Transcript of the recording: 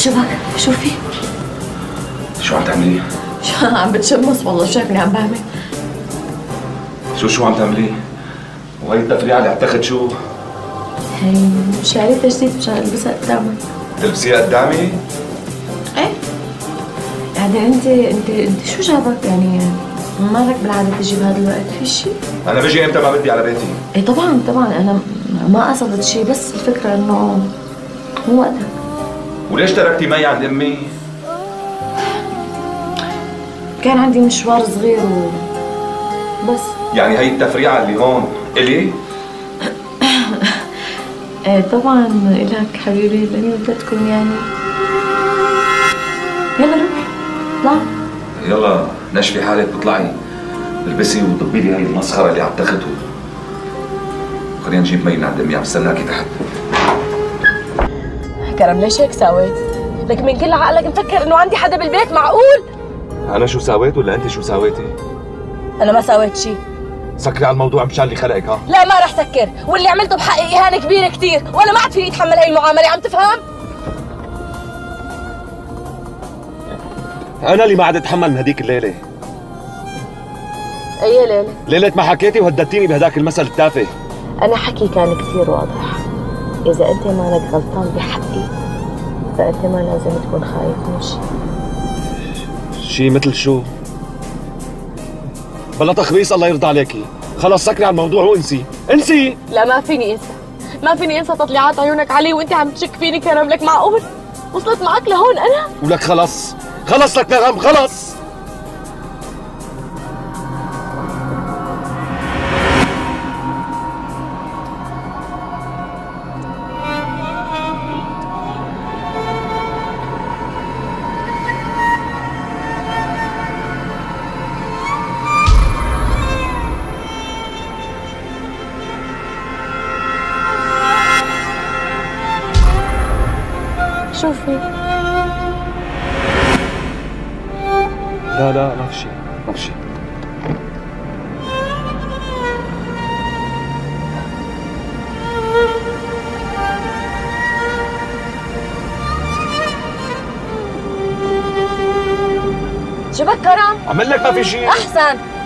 شبك؟ شو في؟ شو عم تعملي؟ شو عم بتشمس والله، شو شايفني عم بعمل؟ شو عم تعملي؟ وهي التفريعة اللي عتاخد شو؟ هي شعرية تجديد مشان البسها قدامك. تلبسيها قدامي؟ ايه يعني انت شو جابك يعني؟ مالك بالعادة تجي بهذا الوقت؟ في شيء؟ أنا بجي إمتى ما بدي على بيتي؟ ايه طبعا انا ما قصدت شيء، بس الفكرة انه مو وقتك. وليش تركتي مي عند أمي؟ كان عندي مشوار صغير بس. يعني هي التفريعة اللي هون إلي؟ ايه طبعا إلك حبيبي، لاني بدكم يعني. يلا روح اطلع. يلا نشفي حالك واطلعي، البسي وضبي لي هي المسخرة اللي عم تاخده. خلينا نجيب مي من عند أمي، عم استناكي تحت. كرم ليش هيك سويت؟ لك من كل عقلك مفكر انه عندي حدا بالبيت؟ معقول؟ أنا شو سويت ولا أنت شو سويتي؟ انا ما سويت شيء. سكري على الموضوع مشان اللي خلقك. ها؟ لا ما رح سكر، واللي عملته بحقي اهانه كبيره كثير، وانا ما عاد فيني اتحمل هي المعامله، عم تفهم؟ أنا اللي ما عاد أتحمل من هديك الليلة. اي ليله؟ ليلة ما حكيتي وهددتيني بهداك المثل التافه. انا حكي كان كثير واضح، اذا انت مانك غلطان بحقي فانت ما لازم تكون خايف من شيء. شي مثل شو؟ بلا تخبيص الله يرضى عليكي، خلص سكري على الموضوع وانسي، انسي. لا ما فيني انسى، ما فيني انسى تطليعات عيونك علي وانت عم تشك فيني. كرم لك معقول؟ وصلت معك لهون انا؟ ولك خلص لك نغم، خلص. شوفي. لا ما في شيء، ما في شيء. شبك كرم؟ عمل لك ما في شيء. احسن.